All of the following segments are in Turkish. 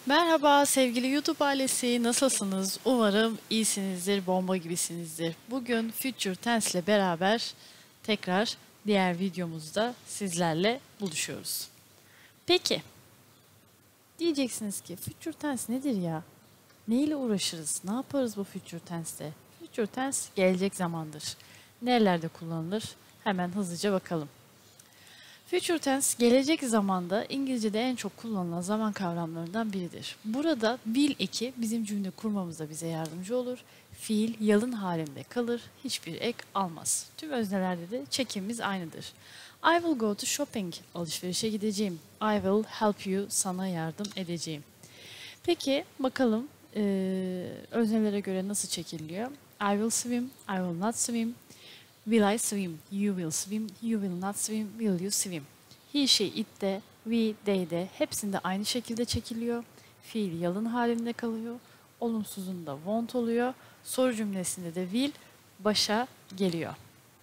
Merhaba sevgili YouTube ailesi, nasılsınız? Umarım iyisinizdir, bomba gibisinizdir. Bugün Future Tense ile beraber tekrar diğer videomuzda sizlerle buluşuyoruz. Peki, diyeceksiniz ki Future Tense nedir ya? Ne ile uğraşırız? Ne yaparız bu Future Tense'te? Future Tense gelecek zamandır. Nerelerde kullanılır? Hemen hızlıca bakalım. Future tense gelecek zamanda İngilizce'de en çok kullanılan zaman kavramlarından biridir. Burada will eki bizim cümle kurmamıza bize yardımcı olur. Fiil yalın halinde kalır, hiçbir ek almaz. Tüm öznelerde de çekimimiz aynıdır. I will go to shopping, alışverişe gideceğim. I will help you, sana yardım edeceğim. Peki bakalım öznelere göre nasıl çekiliyor? I will swim, I will not swim. Will I swim? You will swim. You will not swim. Will you swim? He, she, it de, we, they de hepsinde aynı şekilde çekiliyor. Fiil yalın halinde kalıyor. Olumsuzunda won't oluyor. Soru cümlesinde de will başa geliyor.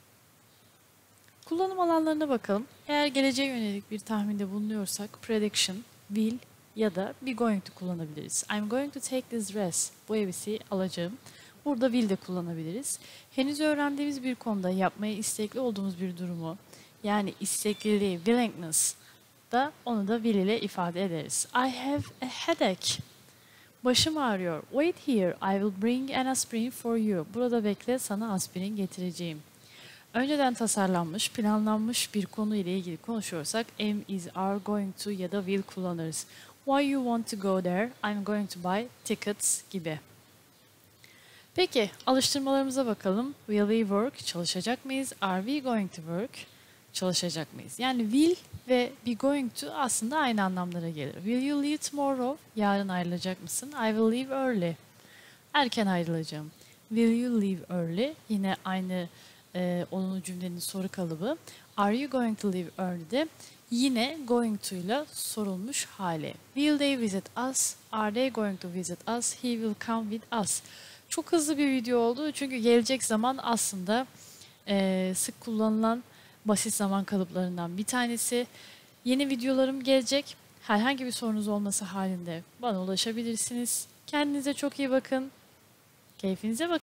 Kullanım alanlarına bakalım. Eğer geleceğe yönelik bir tahminde bulunuyorsak prediction, will ya da be going to kullanabiliriz. I'm going to take this dress. Bu elbiseyi alacağım. Burada will de kullanabiliriz. Henüz öğrendiğimiz bir konuda yapmaya istekli olduğumuz bir durumu, yani istekliliği, willingness da onu da will ile ifade ederiz. I have a headache. Başım ağrıyor. Wait here, I will bring an aspirin for you. Burada bekle, sana aspirin getireceğim. Önceden tasarlanmış, planlanmış bir konu ile ilgili konuşuyorsak am, is, are, going to ya da will kullanırız. Why you want to go there? I'm going to buy tickets gibi. Peki, alıştırmalarımıza bakalım. Will we work? Çalışacak mıyız? Are we going to work? Çalışacak mıyız? Yani will ve be going to aslında aynı anlamlara gelir. Will you leave tomorrow? Yarın ayrılacak mısın? I will leave early. Erken ayrılacağım. Will you leave early? Yine aynı olumlu cümlenin soru kalıbı. Are you going to leave early de yine going to ile sorulmuş hali. Will they visit us? Are they going to visit us? He will come with us. Çok hızlı bir video oldu çünkü gelecek zaman aslında sık kullanılan basit zaman kalıplarından bir tanesi. Yeni videolarım gelecek. Herhangi bir sorunuz olması halinde bana ulaşabilirsiniz. Kendinize çok iyi bakın. Keyfinize bakın.